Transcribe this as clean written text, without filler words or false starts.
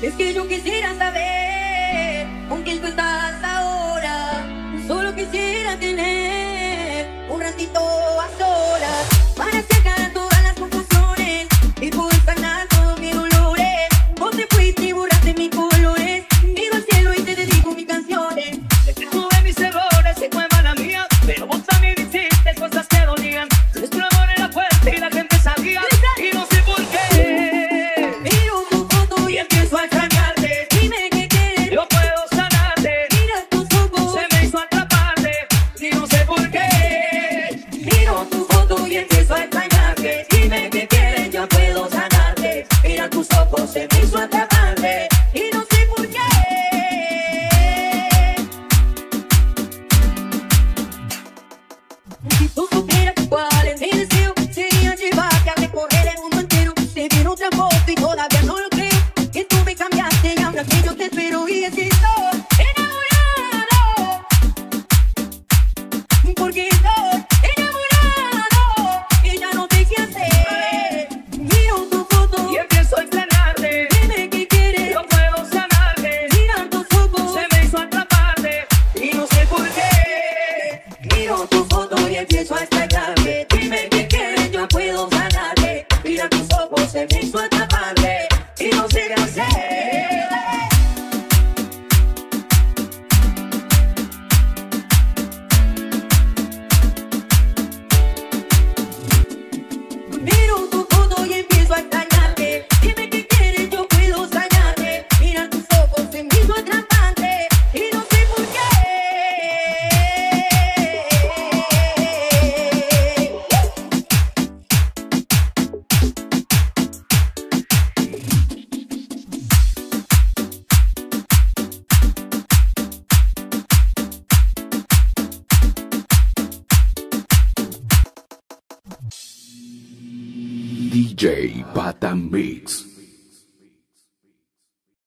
Es que yo quisiera saber con quién tú estás ahora. Solo quisiera tener un ratito a solas para sacar todas las confusiones y poder sanar todos mis dolores. Vos te fuiste y borraste mis colores. Miro al cielo y te dedico mis canciones. Tuve mis errores y fue mala mía, pero vos también hiciste cosas que dolían. Nuestro amor era fuerte y la gente sabía, y no sé por qué. Miro tu foto y empiezo a extrañarte. Dime qué quieres, Yo puedo sanarte. mira tus ojos, Se me hizo atraparte y no sé por qué. miro tu foto y empiezo a extrañarte. Dime qué quieres, yo puedo sanarte. Mira tus ojos, se me hizo atraparte y no sé por qué. Si tú supieras cuál es mi deseo, sería llevarte a recorrer el mundo entero. Te vi en otra foto y todavía no lo creo, que tú me cambiaste y ahora que yo te espero y existo enamorado, porque estoy enamorado y ya no sé qué hacer. Miro tu foto Y empiezo a extrañarte. dime qué quieres, Yo puedo sanarte. mira tus ojos, Se me hizo atraparte y no sé por qué. miro tu foto y empiezo a extrañarte. Dime qué quieres, yo puedo sanarte. Mira tus ojos, se me hizo atraparte y no sé qué hacer. Miro tu foto y empiezo a extrañarte. Dime qué quieres, yo puedo sanarte. Mira tus ojos, se me hizo atrapante y no sé por qué. DJ Pata Mix.